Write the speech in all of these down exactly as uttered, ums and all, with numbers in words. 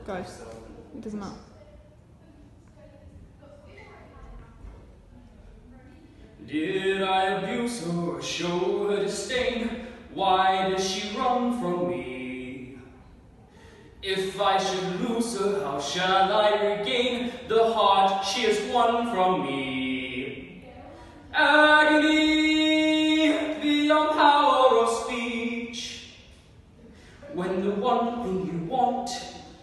Guys, it doesn't matter. Did I abuse her or show her disdain? Why does she run from me? If I should lose her, how shall I regain the heart she has won from me? Agony, beyond power of speech, when the one thing you want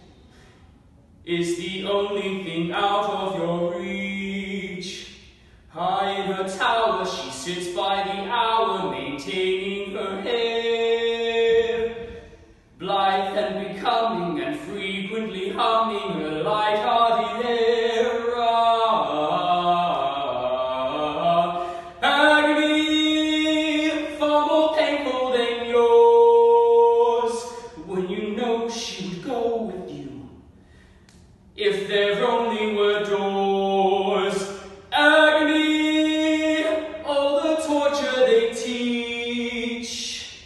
is the only thing out of your reach. High in her tower, she sits by the hour, maintaining her hair, blithe and becoming, and frequently humming a light-hearted air. Ah, agony, far more painful than yours, when you know she would go with you, if there only were doors. Agony, all the torture they teach.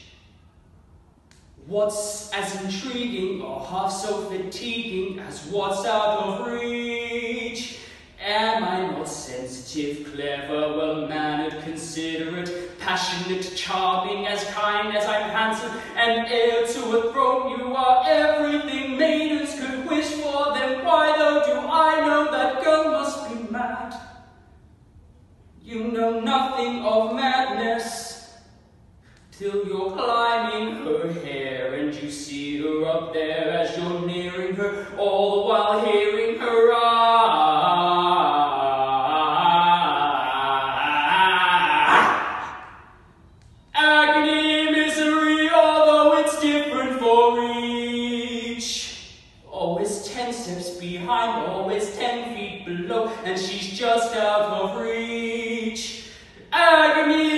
What's as intriguing or half so fatiguing as what's out of reach? Am I not sensitive, clever, well-mannered, considerate, passionate, charming, as kind as I'm handsome, and heir to a throne? You are everything maidens could wish for. Then why though do I know that girl must be mad? You know nothing of madness till you're climbing her hair, and you see her up there as you're nearing her, all the while hearing her ah. Agony, misery, although it's different for each. Always ten steps behind, always ten feet below, and she's just out of reach. Agony.